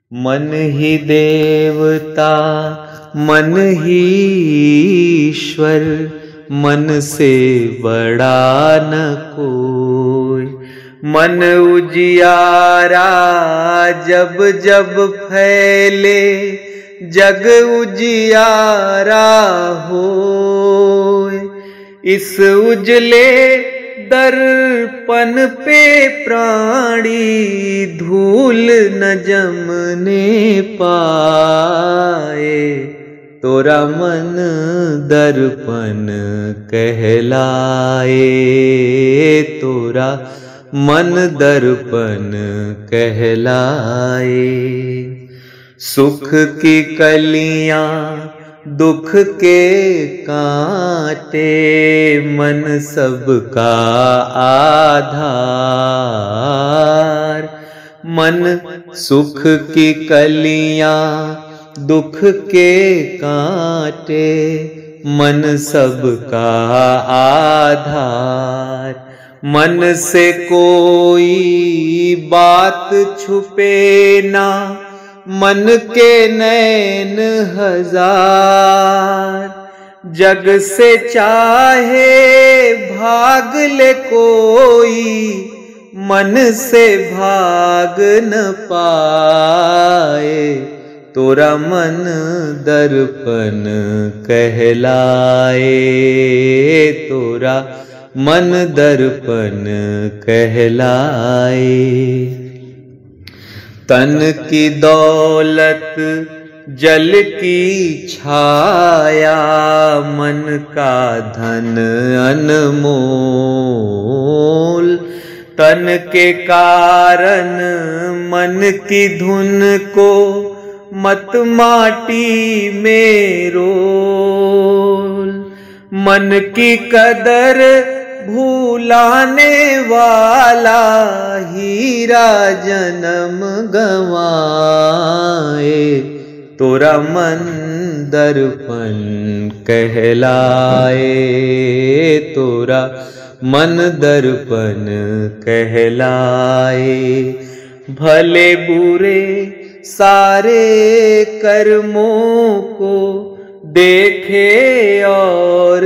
मन ही देवता मन ही ईश्वर, मन से बड़ा न कोई। मन उजियारा जब जब फैले, जग उजियारा होए। इस उजले दर्पण पे प्राणी धूल न जमने पाए। तोरा मन दर्पण कहलाए, तोरा मन दर्पण कहलाए। सुख की कलियां दुख के कांटे, मन सबका आधार। मन सुख की कलियां दुख के कांटे, मन सबका आधार। मन से कोई बात छुपे ना, मन के नैन हजार। जग से चाहे भाग ले कोई, मन से भाग न पाए। तोरा मन दर्पण कहलाए, तोरा मन दर्पण कहलाए। तन की दौलत जल की छाया, मन का धन अनमोल। तन के कारण मन की धुन को, मत माटी में रोल। मन की कदर भूलाने वाला, हीरा जन्म गवाए। तोरा मन दर्पण कहलाए, तोरा मन दर्पण कहलाए। भले बुरे सारे कर्मों को देखे और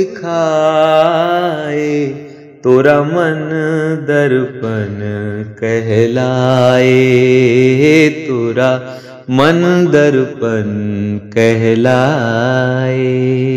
दिखाए। तोरा मन दर्पण कहलाए, तोरा मन दर्पण कहलाए।